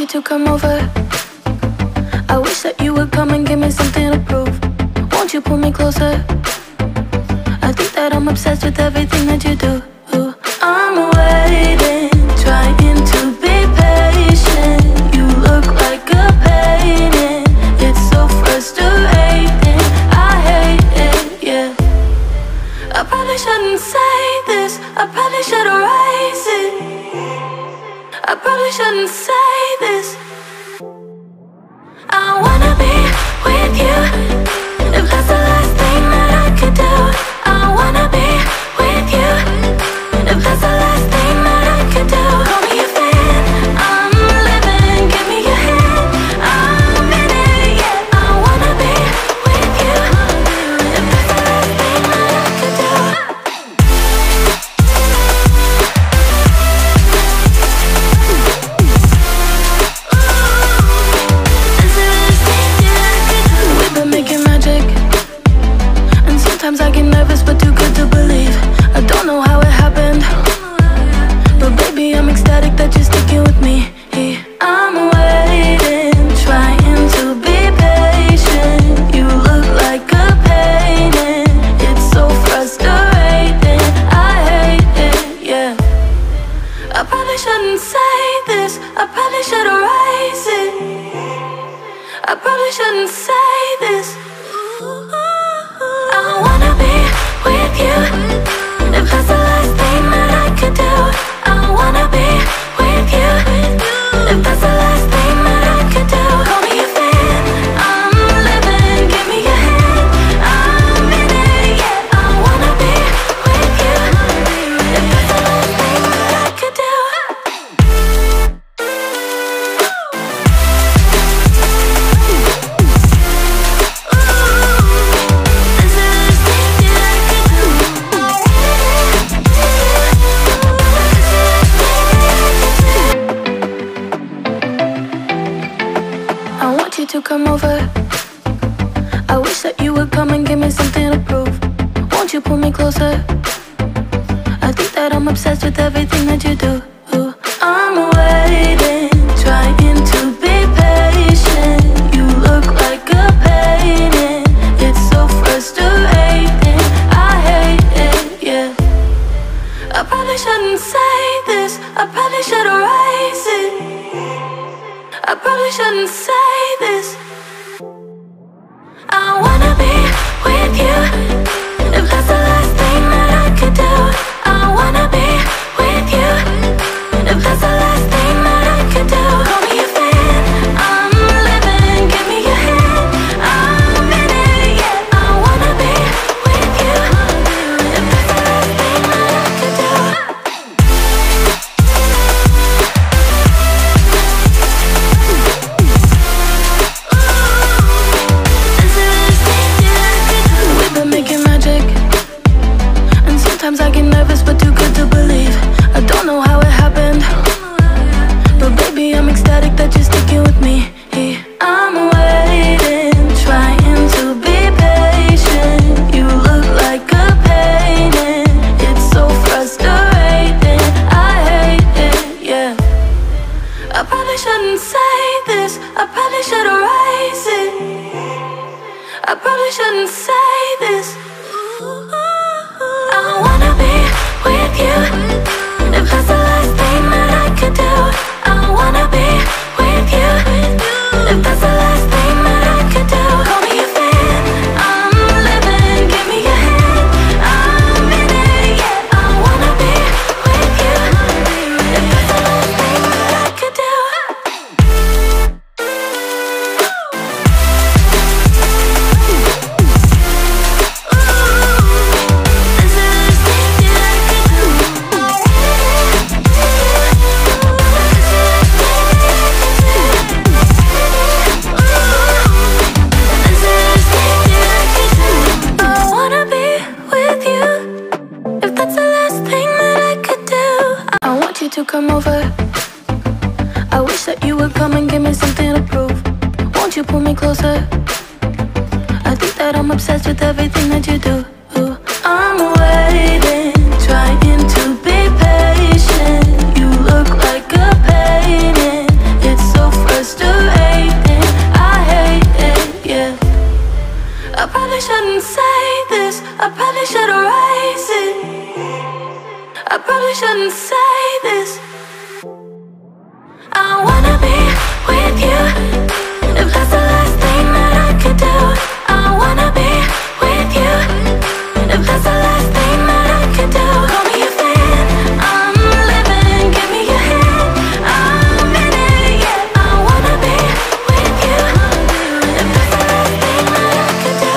to come over. I wish that you would come and give me something to prove. Won't you pull me closer? I think that I'm obsessed with everything that you do. I'm waiting, trying to be patient. You look like a painting. It's so frustrating. I hate it, yeah. I probably shouldn't say this. I probably should erase it. I probably shouldn't say this. I wanna be with you. If that's the last thing that I could do, I wanna be with you. If that's the last thing that I could do, call me a fan. I'm living, give me your hand. I'm in it, yeah. I wanna be with you. If that's the last thing that I could do. We've been making magic, and sometimes I get nervous but too good to believe. I don't know how it happened, but baby I'm ecstatic that you're sticking with me. I'm waiting, trying to be patient. You look like a painting. It's so frustrating. I hate it, yeah. I probably shouldn't say this. I probably should erase it. I probably shouldn't say this. I wanna be with you. If that's the last thing that I could do, I wanna be with you. If that's the last thing that I could do, call me a fan. I'm living, give me your hand. I'm in it, yeah. I wanna be with you. If that's the last thing that I could do. I want you to come over. I wish that you would come and give me something to prove. Won't you pull me closer? I think that I'm obsessed with everything that you do. I'm waiting, trying to be patient. You look like a painting. It's so frustrating. I hate it, yeah. I probably shouldn't say this. I probably should erase it. I probably shouldn't say this. I wanna be with you. If that's the last thing that I could do, I wanna be with you. If that's the last thing that I could do, call me a fan. I'm living, give me your hand. I'm in it, yeah. I wanna be with you. If that's the last thing that I could do. We've been making magic, and sometimes I get nervous but too good to believe. I don't know how it happened, but baby I'm ecstatic that you're sticking with me. I'm waiting, trying to be patient. You look like a painting. It's so frustrating. I hate it, yeah. I probably shouldn't say this. I probably should erase it. I probably shouldn't say this. I wanna be with you. If that's the last thing that I could do, I wanna be with you. If that's the last thing that I could do, call me a fan. I'm living, give me your hand. I'm in it, yeah. I wanna be with you. If that's the last thing that I could do. To come over. I wish that you would come and give me something to prove. Won't you pull me closer? I think that I'm obsessed with everything that you do. I'm waiting, trying to be patient. You look like a painting. It's so shouldn't say this. I probably should erase it. I probably shouldn't say this. I wanna be with you. If that's the last thing that I could do, I wanna be with you. If that's the last thing that I could do, call me a fan. I'm living, give me your hand. I'm in it, yeah. I wanna be with you. If that's the last thing that I could do.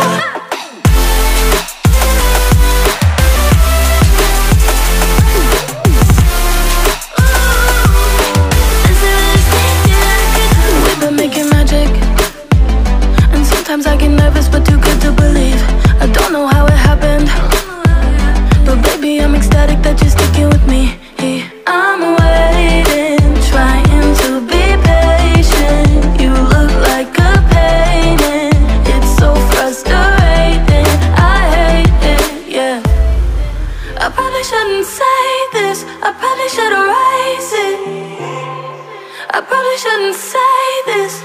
We've been making magic, and sometimes I get nervous but too good to believe. I don't know how it happened, but baby I'm ecstatic that you're sticking with me. I'm waiting, trying to be patient. You look like a painting, it's so frustrating. I hate it, yeah. I probably shouldn't say this. I probably should erase it. I probably shouldn't say this.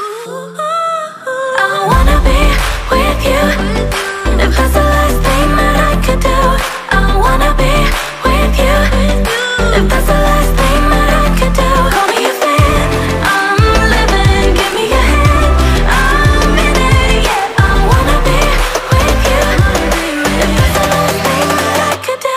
I wanna be with you. If that's the last thing that I could do, I wanna be with you. If that's the last thing that I could do, call me a fan. I'm living, give me your hand. I'm in it, yeah. I wanna be with you. If that's the last thing that I could do.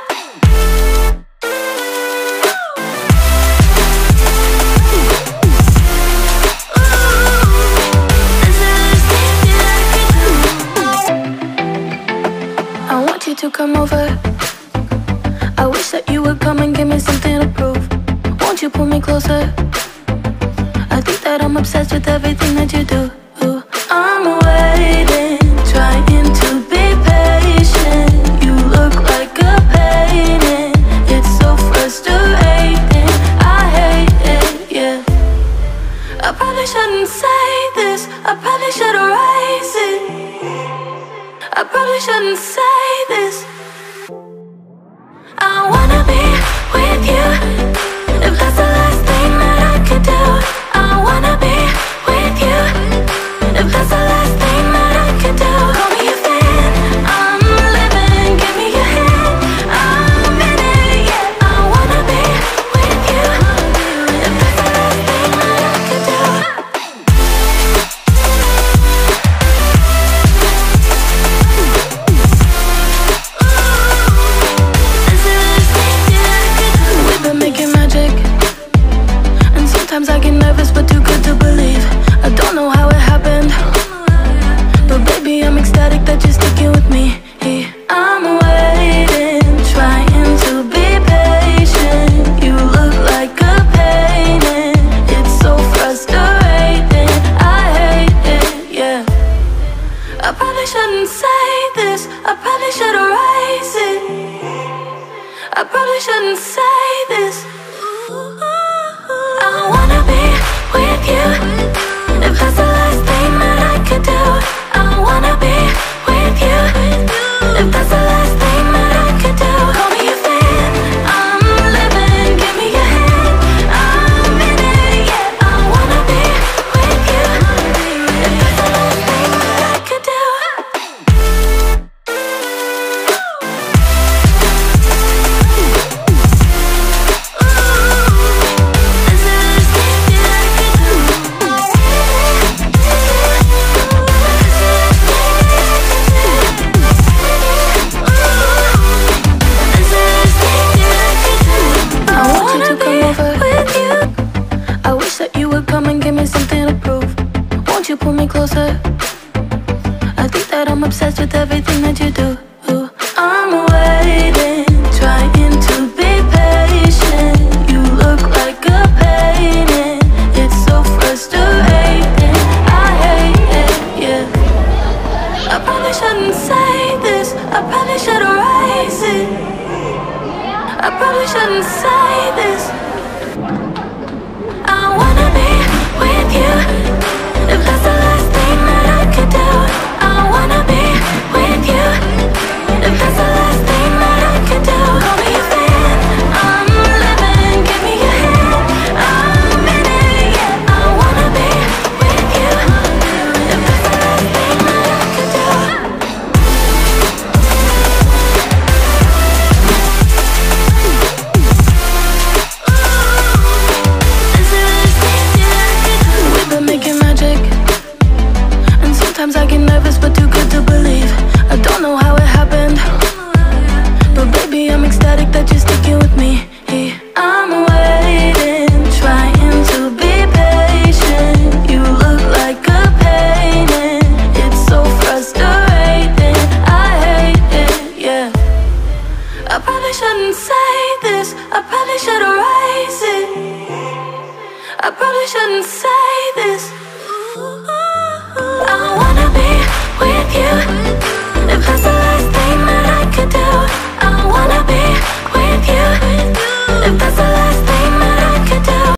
I want you to come over. I wish that you would come and give me something to prove. Won't you pull me closer? I think that I'm obsessed with everything that you do. I'm waiting, trying to be patient. You look like a painting, it's so frustrating. I hate it, yeah. I probably shouldn't say this. I probably should erase it. I probably shouldn't say this. I wanna be with you. If that's the last thing that I could do, I wanna be with you. If that's the last thing that I could do, call me a fan. I'm living, give me your hand. I'm in it, yeah. I wanna be with you. If that's the last thing that I could do. We've been making magic, and sometimes I get nervous but too good to believe. I don't know how it happened, but baby I'm ecstatic that you're sticking with me. I'm waiting, trying to be patient. You look like a painting, it's so frustrating. I hate it, yeah. I probably shouldn't say this. I probably should erase it. I probably shouldn't say this. I wanna be with you. If that's the last thing that I could do, I wanna be with you. If that's the last thing that I could do, call me a fan. I'm living, give me your hand. I'm in it, yeah. I wanna be with you. If that's the last thing that I could do. You pull me closer. I think that I'm obsessed with everything that you do. I'm waiting, trying to be patient. You look like a painting, it's so frustrating. I hate it, yeah. I probably shouldn't say this. I probably should erase it. I probably shouldn't say this. I wanna be with you. If that's the last thing that I could do, I wanna be with you. If that's the last thing that I could do, call me a fan. I'm living, give me your hand. I'm in it, yeah. I wanna be with you. If that's the last thing that I could do. shouldn't say this. I wanna be with you. If that's the last thing that I could do, I wanna be with you. If that's the